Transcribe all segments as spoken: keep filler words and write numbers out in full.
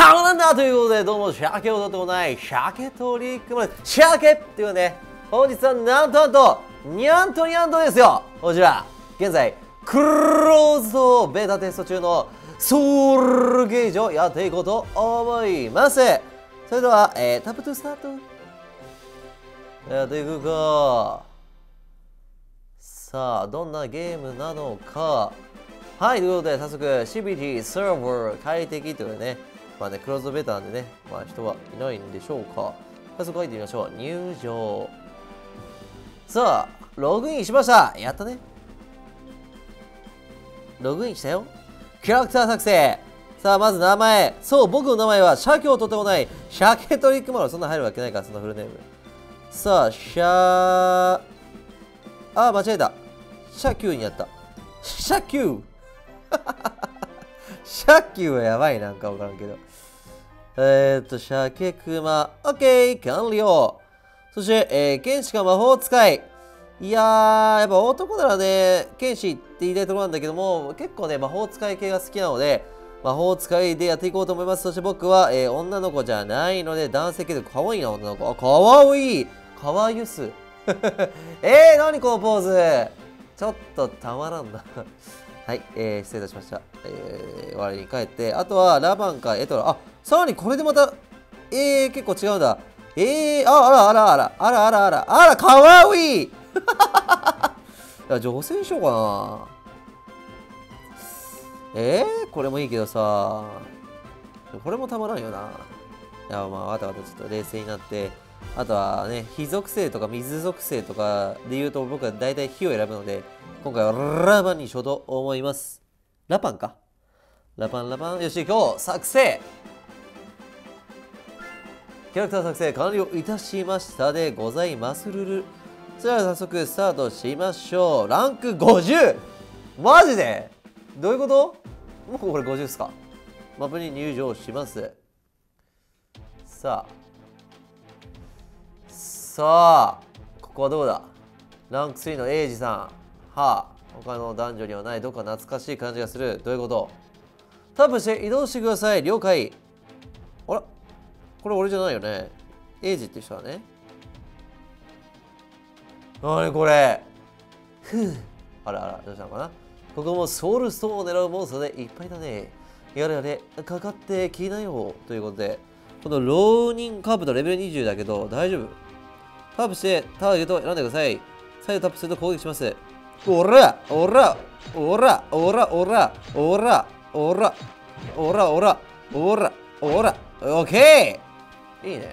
ダメなんだということで、どうも、鮭をとってもない、鮭トリックマン、鮭っていうね、本日はなんとなんと、ニャンとニャンとですよ。こちら、現在、クローズドベータテスト中のソウルゲージをやっていこうと思います。それでは、えー、タップトゥスタート。やっていくか。さあ、どんなゲームなのか。はい、ということで、早速、シービーティー サーバー快適というね、まあね、クローズドベータなんでね、まあ人はいないんでしょうか。早速入ってみましょう。入場。さあ、ログインしました。やったね。ログインしたよ。キャラクター作成。さあ、まず名前。そう、僕の名前は、鮭をとってもない、鮭トリックマン。そんな入るわけないから、そのフルネーム。さあ、シャー。あ、間違えた。シャキューになった。シャキュー。シャキューはやばいなんかわからんけど。えー、っと、鮭クマ。オッケー、完了。そして、えー、剣士か魔法使い。いやー、やっぱ男ならね、剣士って言いたいところなんだけども、結構ね、魔法使い系が好きなので、魔法使いでやっていこうと思います。そして僕は、えー、女の子じゃないので、男性系で可愛いな、女の子。あ、可愛い。かわゆす。えー、何このポーズ。ちょっとたまらんな。はい、えー、失礼いたしました。えー、我に帰って、あとはラバンかエトラ。あ、さらにこれでまた、えー、結構違うんだ。えー、あ、あらあらあら、あらあらあら、あら、かわいい。いや、女性にしようかな。えー、これもいいけどさ、これもたまらんよな。いや、まあ、わたわたちょっと冷静になって、あとはね、火属性とか水属性とかで言うと僕は大体火を選ぶので、今回はラパンにしようと思います。ラパンか。ラパンラパン。よし、今日作成。キャラクター作成完了いたしましたでございまするる。それでは早速スタートしましょう。ランクごじゅう。マジでどういうこと？もうこれごじゅうっすか。マップに入場します。さあ。さあ、ここはどうだ？ランクスリーのエイジさん。はあ、他の男女にはないどっか懐かしい感じがする。どういうこと？タップして移動してください。了解。あら？これ俺じゃないよね。エイジって人はね。なにこれ？ふう。あらあら、どうしたのかな？ここもソウルストーンを狙うモンスターでいっぱいだね。やれやれ、かかってきなよ。ということで、この浪人カーブとレベルにじゅうだけど、大丈夫？タップしてターゲットを選んでください。再度タップすると攻撃します。おらおらおらおらおらおらおらおらおらおらおらオッケー。いいね。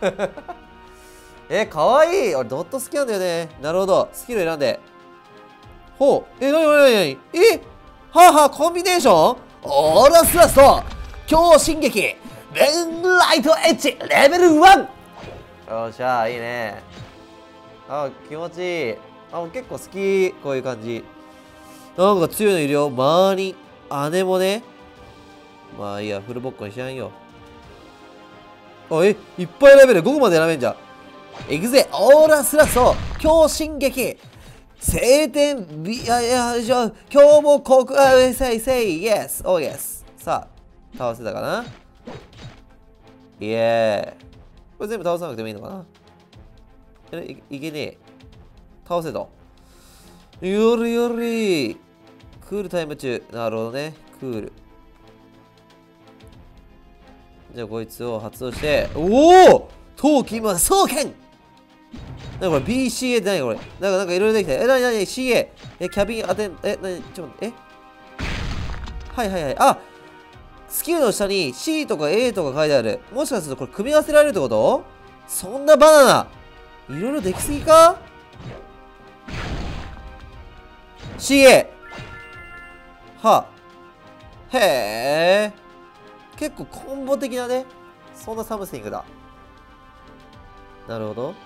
え、かわいい。俺ドット好きなんだよね。なるほど。スキル選んで。ほう。え、なになになになにえはあはあ、コンビネーションオーラスラスト強進撃ベンライトエッジレベルワン。よっしゃ、いいね。あ、気持ちいい。あ、結構好き。こういう感じ。なんか強いのいるよ。周り。姉もね。まあいいや、フルボッコにしやんよ。あ、え、いっぱいレベルごこまで選べんじゃん。いくぜ、オーラスラスト強進撃晴天ビ、いやいや、じゃあ、今日もここ、あ、せいせい、イエス、オーイエス。さあ、倒せたかな？イエーイ。これ全部倒さなくてもいいのかな？え、い, いけねえ。倒せと。よりより。クールタイム中。なるほどね。クール。じゃあこいつを発動して。おお陶器魔双剣。なにこれ ビーシーエー って何これ。なんかなんかいろいろできた。え、なになに シーエー。え、キャビンアテン、え、なにちょっと待って。えはいはいはい。あスキルの下に C とか A とか書いてある。もしかするとこれ組み合わせられるってこと？そんなバナナいろいろできすぎか？ シーエー はあ、へえ結構コンボ的なね。そんなサムシングだ。なるほど。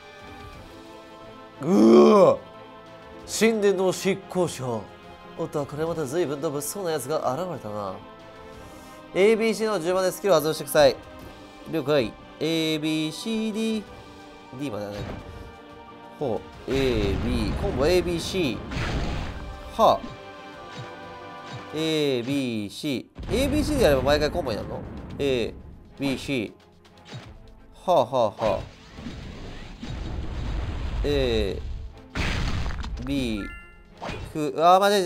うわ神殿の執行者。おっと、これまた随分と物騒なやつが現れたな。 エービーシー の順番でスキルを発動してください。了解。 エービーシーディーD までだね。ほう エービー コンボ エービーシー はあ エービーシー エービーシー でやれば毎回コンボになるの？ A B、C。はあはあはあ。A、B、Q、あ、待って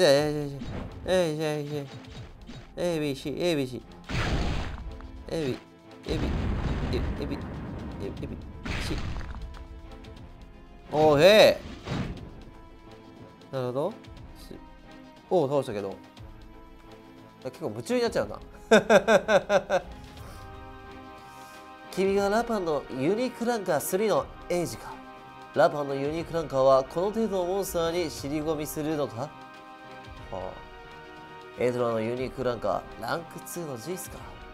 、A、A、A、B、C、A、B、C。A、B、A、B、A、B、A、B、C。おー、へー。なるほど。おお、倒したけど。結構夢中になっちゃうな。君がラパンのユニークランカースリーのエイジか。ラパンのユニークランカーはこの程度のモンスターに尻込みするのか、はあ、エドラのユニークランカーランクツーのジースか。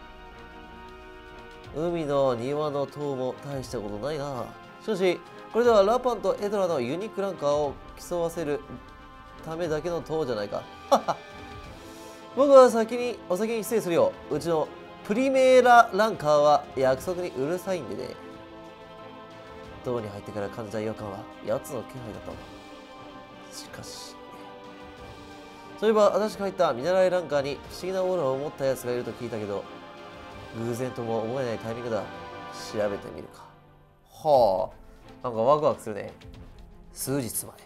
海の庭の塔も大したことないな。しかしこれではラパンとエドラのユニークランカーを競わせるためだけの塔じゃないか。僕は先にお先に失礼するよ。うちのプリメーラランカーは約束にうるさいんでね。塔に入ってから感じた違和感はやつの気配だったわ。しかしそういえば私が入った見習いランカーに不思議なオーラを持ったやつがいると聞いたけど、偶然とも思えないタイミングだ。調べてみるか。はあ、なんかワクワクするね。数日前。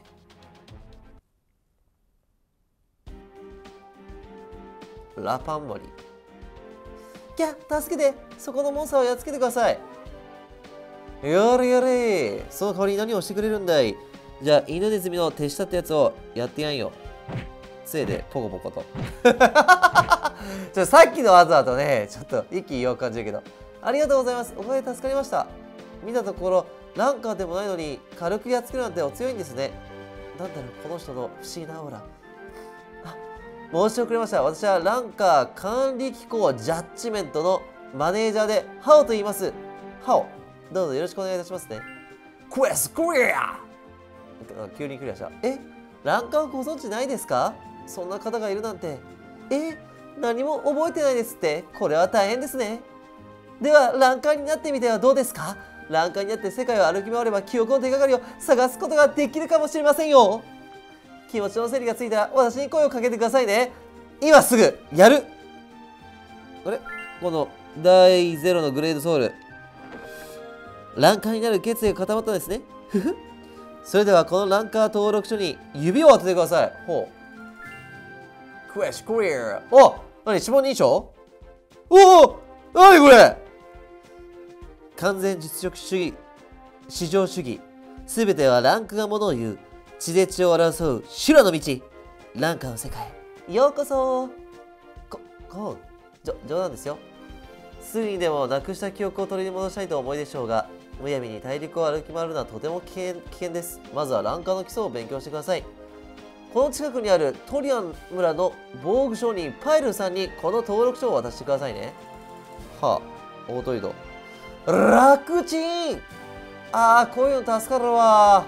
ラパン森。キャ、助けて、そこのモンスターをやっつけてください。やれやれ、その代わりに何をしてくれるんだい。じゃあ犬ネズミの手下ってやつをやってやんよ。杖でポコポコと。ちょさっきの技だとね、ちょっと意気揚々感じるけど、ありがとうございます。おかげで助かりました。見たところランカーでもないのに軽くやっつけるなんてお強いんですね。なんだろう、この人の不思議なオーラ。申し遅れました。私はランカー管理機構ジャッジメントのマネージャーでハオと言います。ハオ、どうぞよろしくお願いいたしますね。クエスクリア。急にクリアした。え、ランカーご存知ないですか？そんな方がいるなんて。え、何も覚えてないですって。これは大変ですね。ではランカーになってみてはどうですか？ランカーになって世界を歩き回れば記憶の手がかりを探すことができるかもしれませんよ。気持ちの整理がついたら私に声をかけてくださいね。今すぐやる。あれ、このだいゼロのグレードソウル。ランカーになる決意が固まったんですね。ふふ。それではこのランカー登録書に指を当ててください。ほう。クエスクリア。お、何、指紋認証？おお、何これ。完全実力主義、至上主義。すべてはランクがものを言う。血で血を争う修羅の道。ランカーの世界へようこそ。こ、こう、じょ、冗談ですよ。すぐにでもなくした記憶を取り戻したいと思いでしょうが、むやみに大陸を歩き回るのはとても危険、危険です。まずはランカーの基礎を勉強してください。この近くにあるトリアン村の防具商人パイルンさんにこの登録書を渡してくださいね。はあ、オート移動。楽ちん。ああ、こういうの助かるわ。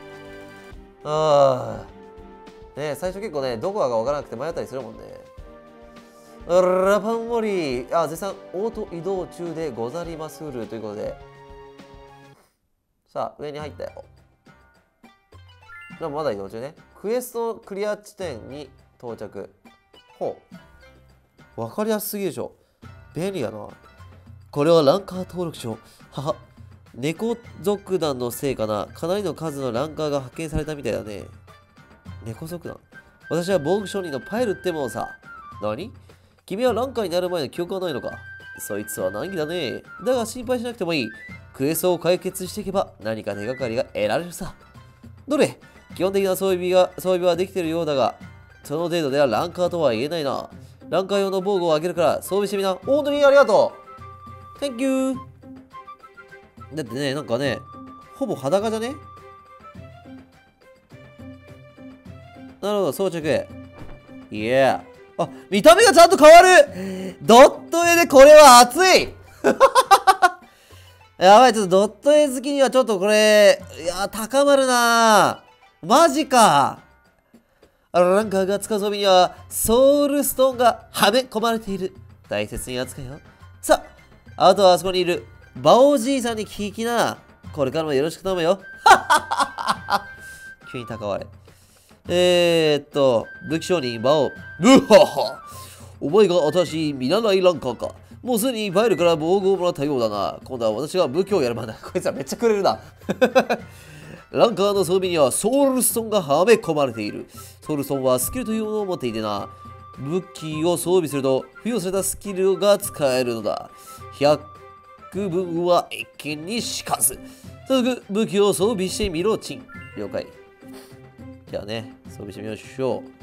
ああ。ね、最初結構ね、どこかが分からなくて迷ったりするもんね。ラパンモリー、あ、絶賛オート移動中でござりまするということで。さあ、上に入ったよ。でもまだ移動中ね。クエストクリア地点に到着。ほう。わかりやすすぎでしょ。便利やな。これはランカー登録書。はは。猫族団のせいかな。かなりの数のランカーが発見されたみたいだね。猫族団。私は防具商人のパイルってものさ。何？君はランカーになる前の記憶はないのか？そいつは難儀だね。だが心配しなくてもいい。クエストを解決していけば何か手がかりが得られるさ。どれ？基本的な装備が装備はできているようだが、その程度ではランカーとは言えないな。ランカー用の防具をあげるから装備してみな。本当にありがとう。Thank you。だってね、なんかね、ほぼ裸じゃね？なるほど、装着。いや、あ、見た目がちゃんと変わる。ドット絵でこれは熱い。やばい、ちょっとドット絵好きにはちょっとこれ、いや、高まるな。マジか。ランカーが使う装備にはソウルストーンがはめ込まれている。大切に扱いよ。さあ、あとはあそこにいるバオじいさんに聞きな。これからもよろしく頼むよ。急に高われ。えーっと、武器商人バオ。うはは。お前が新しい見習いランカーか。 もうすでにバイルから防具をもらったようだな。今度は私が武器をやる番だ。こいつらめっちゃくれるな。ランカーの装備にはソウルストーンがはめ込まれている。ソウルストーンはスキルというものを持っていてな。武器を装備すると付与されたスキルが使えるのだ。ひゃくぶんは一見にしかず。早速武器を装備してみろ、チン。了解。じゃあね、装備してみましょう。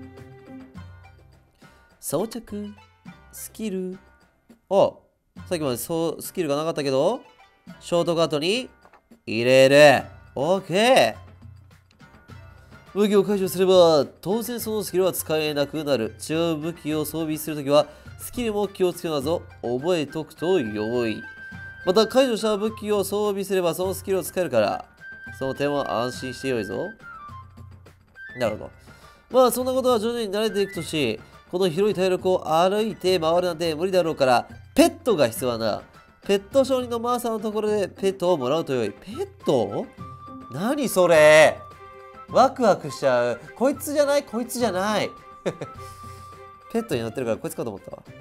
装着、スキル。あ、さっきまでそうスキルがなかったけど、ショートカットに入れる。オッケー。武器を解除すれば、当然そのスキルは使えなくなる。違う武器を装備するときは、スキルも気をつけるなぞ。覚えとくと良い。また、解除した武器を装備すれば、そのスキルを使えるから、その点は安心してよいぞ。なるほど。まあ、そんなことは徐々に慣れていくとし、この広い体力を歩いて回るなんて無理だろうから、ペットが必要だな。ペット商人のマーサーのところでペットをもらうとよい。ペット？何それ？ワクワクしちゃう。こいつじゃない？こいつじゃない。ペットに乗ってるからこいつかと思ったわ。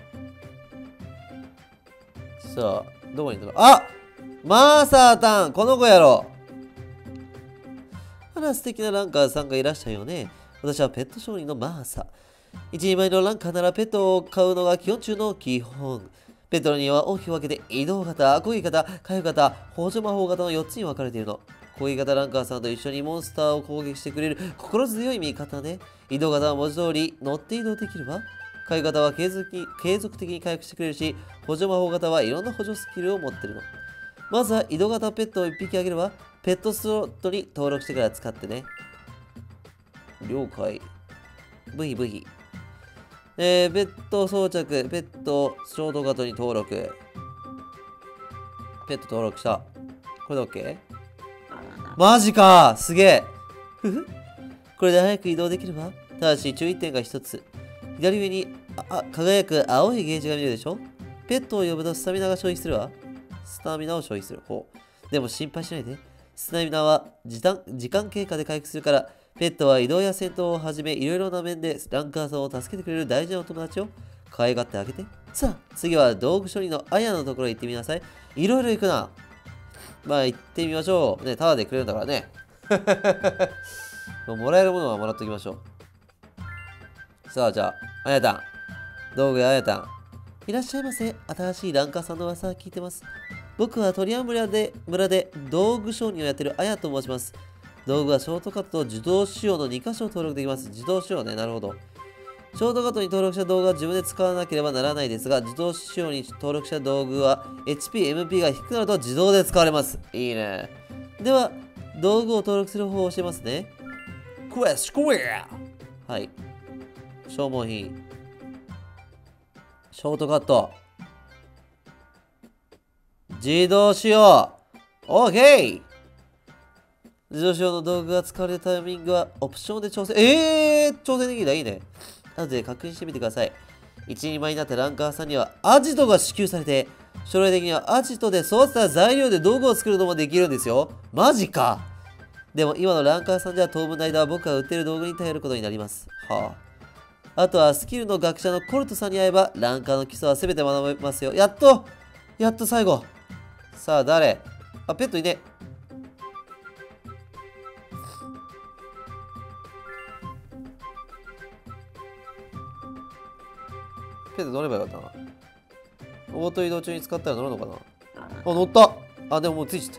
さあ、どこにいるのか。あ！マーサータン！この子やろ。あら、素敵なランカーさんがいらっしゃるよね。私はペット商人のマーサー。一人前のランカーならペットを飼うのが基本中の基本。ペットには大きく分けて移動型、攻撃型、回復型、補助魔法型のよっつに分かれているの。攻撃型ランカーさんと一緒にモンスターを攻撃してくれる心強い味方ね。移動型は文字通り乗って移動できるわ。回復型は継続に継続的に回復してくれるし、補助魔法型はいろんな補助スキルを持ってるの。まずは移動型ペットをいっぴきあげれば、ペットスロットに登録してから使ってね。了解。ブヒブヒ。えー、ペット装着、ペットショートカットに登録。ペット登録した。これで OK？ マジかすげえふふこれで早く移動できるわ。ただし注意点が一つ。左上にあ輝く青いゲージが見えるでしょ。ペットを呼ぶとスタミナが消費するわ。スタミナを消費する。ほう。でも心配しないで。スタミナは時間時間経過で回復するから、ペットは移動や戦闘をはじめいろいろな面でランカーさんを助けてくれる大事なお友達を可愛がってあげて。さあ、次は道具処理のアヤのところへ行ってみなさい。いろいろ行くな。まあ行ってみましょう。ね、タダでくれるんだからね。もらえるものはもらっときましょう。さあ、じゃあ、あやたん。道具やあやたん。いらっしゃいませ。新しいランカーさんの噂は聞いてます。僕はトリアン村で村で道具商人をやってるあやと申します。道具はショートカットと自動仕様のに箇所登録できます。自動仕様ね、なるほど。ショートカットに登録した道具は自分で使わなければならないですが、自動仕様に登録した道具は エイチピー、エムピー が低くなると自動で使われます。いいね。では、道具を登録する方法を教えますね。クエストクエアはい。消耗品。ショートカット。自動仕様。オーケー自動仕様の道具が使われるタイミングはオプションで調整。えー、調整できるんだ。いいね。後で確認してみてください。一人前になったランカーさんにはアジトが支給されて、将来的にはアジトで育てた材料で道具を作ることもできるんですよ。マジか。でも今のランカーさんでは当分の間は僕が売ってる道具に頼ることになります。はあ。あとはスキルの学者のコルトさんに会えばランカーの基礎は全て学べますよ。やっとやっと最後。さあ誰？あ、ペットいね。ペット乗ればよかったな。オート移動中に使ったら乗るのかな。あ、乗った。あ、でももうついちゃった。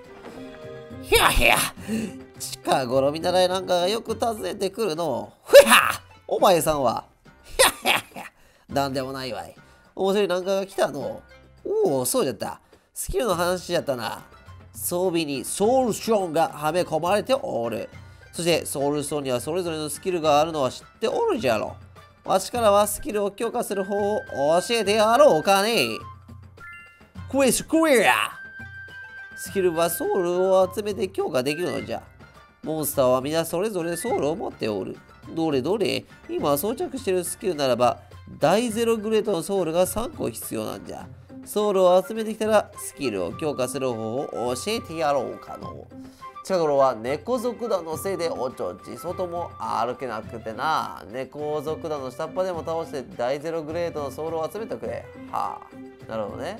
ひゃひゃ近頃見習いなんかがよく訪ねてくるの。ふやお前さんは。ひゃひゃひゃなんでもないわい。面白いなんかが来たの。おお、そうじゃった。スキルの話やったな。装備にソウルストーンがはめ込まれておる。そしてソウルストーンにはそれぞれのスキルがあるのは知っておるじゃろ。わしからはスキルを強化する方を教えてやろうかね。クエストクエアスキルはソウルを集めて強化できるのじゃ。モンスターは皆それぞれソウルを持っておる。どれどれ今装着しているスキルならば、大ゼログレードのソウルがさんこ必要なんじゃ。ソウルを集めてきたらスキルを強化する方を教えてやろうかの。近頃は猫族団のせいでおちょち外も歩けなくてな。猫族団の下っ端でも倒して大ゼログレードのソウルを集めてくれ。はあ。 なるほどね。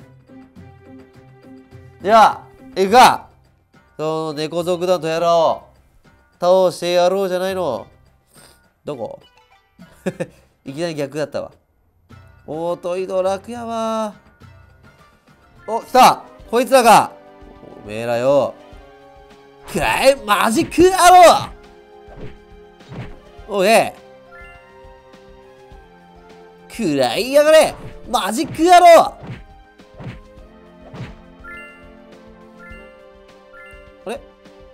じゃあ、行くか。その猫族団とやろう。倒してやろうじゃないの。どこいきなり逆だったわ。おーと移動楽やわ。お、来た。こいつらか。おめえらよ。くらいマジックアロー。おい。くらいやがれマジックアロー。あれ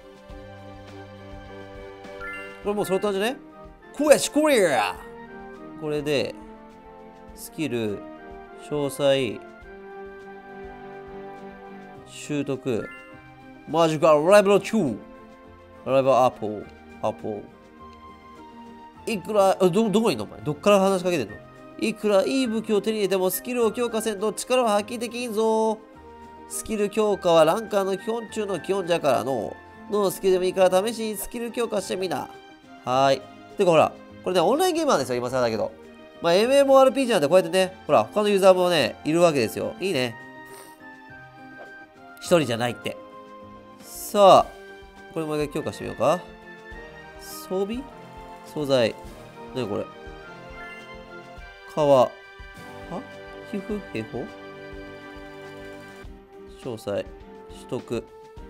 これもう揃ったんじゃね？クエスクリア。これでスキル詳細習得マジカルレベルにレベルアップアップ。いくらどどこにいんのお前、どっから話しかけてんの？いくらいい武器を手に入れてもスキルを強化せんと力は発揮できんぞ。スキル強化はランカーの基本中の基本じゃからの。どのスキルでもいいから試しにスキル強化してみな。はーい。てかほら、これね、オンラインゲームなんですよ、今更だけど。まあ、エムエムオーアールピージー なんてこうやってね、ほら、他のユーザーもね、いるわけですよ。いいね。一人じゃないって。さあ、これもう一回強化してみようか。装備素材。なにこれ。皮。は皮膚兵法詳細。取得。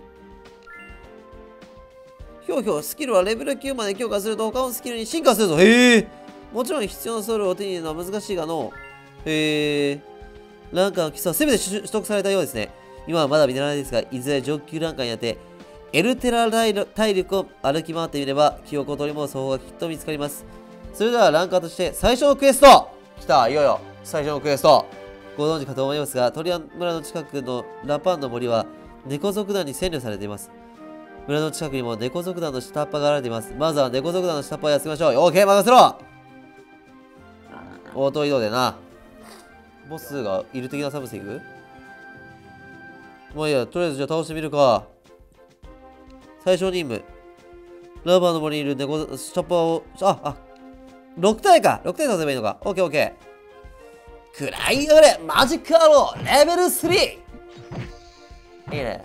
ひょうひょう、スキルはレベルきゅうまで強化すると他のスキルに進化するぞ。へえ。もちろん必要なソウルを手に入れるのは難しいがの。へえ。ランカーの基礎は全て取得されたようですね。今はまだ見習いですが、いずれ上級ランカーになって、エルテラ大陸を歩き回ってみれば、記憶を取り戻す方法がきっと見つかります。それではランカーとして最初のクエスト来た、いよいよ最初のクエスト。ご存知かと思いますが、トリアン村の近くのラパンの森は猫族団に占領されています。村の近くにも猫族団の下っ端が現れています。まずは猫族団の下っ端を休みましょう。オーケー、任せろ。応答移動でな。ボスがいる的なサブスいく？もういいや、とりあえずじゃあ倒してみるか。最小任務。ラバーの森にいる猫、下っ端を、あ、あ、ろく体か。ろく体倒せばいいのか。オーケーオーケー。くらいやれマジックアローレベルスリー。いいね。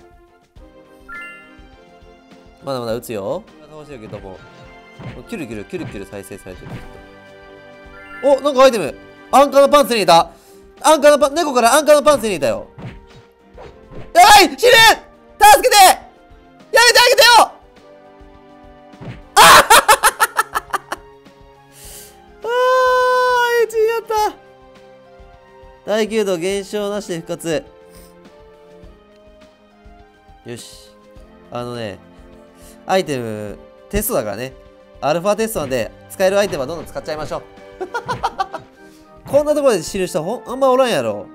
まだまだ撃つよ。倒してるけども、キュルキュルキュルキュル再生されてる。お、なんかアイテム。アンカーのパンツにいた。アンカーのパン、猫からアンカーのパンツにいたよ。やばい、死ぬ。助けて。やめてあげてよ。ああ、エイチにやった。耐久度減少なしで復活。よし。あのね、アイテム、テストだからね。アルファテストなんで、使えるアイテムはどんどん使っちゃいましょう。こんなところで知る人ほんあんまおらんやろ。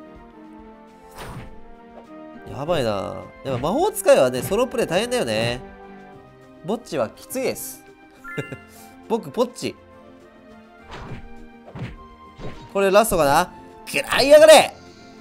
やばいな。でも魔法使いはね、ソロプレイ大変だよね。ぼっちはきついです。僕、ぼっち。これラストかな。くらいやがれ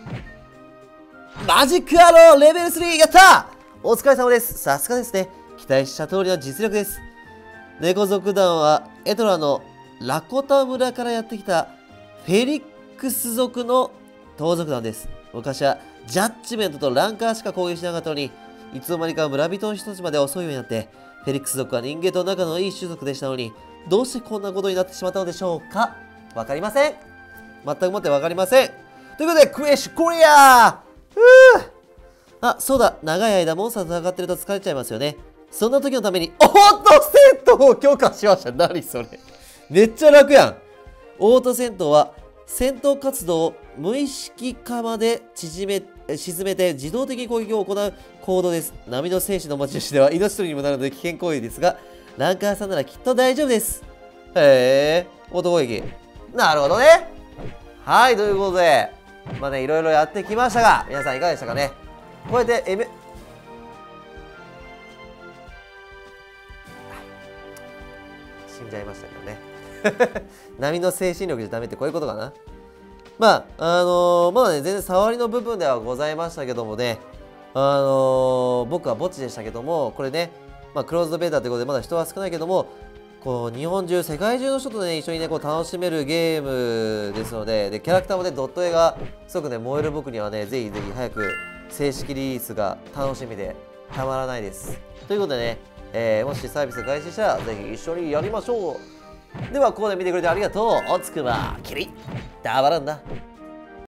マジックアローレベルスリーやった。お疲れ様です。さすがですね。期待した通りの実力です。猫族団はエトラのラコタ村からやってきたフェリックス族の盗賊団です。昔はジャッジメントとランカーしか攻撃しなかったのに、いつの間にか村人の人たちまで襲うようになって、フェリックス族は人間と仲のいい種族でしたのに、どうしてこんなことになってしまったのでしょうか。わかりません。全くもってわかりません。ということで、クエッシュクリアー。あ、そうだ。長い間モンスターと戦ってると疲れちゃいますよね。そんな時のために、オート戦闘を強化しました。何それ。めっちゃ楽やん。オート戦闘は、戦闘活動を無意識化まで縮め、沈めて自動的に攻撃を行う行動です。波の戦士の持ち主では命取りにもなるので危険行為ですが、ランカーさんならきっと大丈夫です。へえ、オート攻撃。なるほどね。はい、ということで、まあね、いろいろやってきましたが、皆さんいかがでしたかね。こうやって、エメ、死んじゃいましたけどね。波の精神力じゃダメってこういうことかな。まあ、あのー、まだね、全然触りの部分ではございましたけどもね、あのー、僕は墓地でしたけども、これね、まあ、クローズドベータということで、まだ人は少ないけども、 こう日本中世界中の人とね一緒にねこう楽しめるゲームですので、でキャラクターもねドット絵がすごくね燃える僕にはねぜひぜひ早く正式リリースが楽しみでたまらないです。ということでね、えー、もしサービス開始したらぜひ一緒にやりましょう。ではここで見てくれてありがとう。おつくばキリッたまらんな。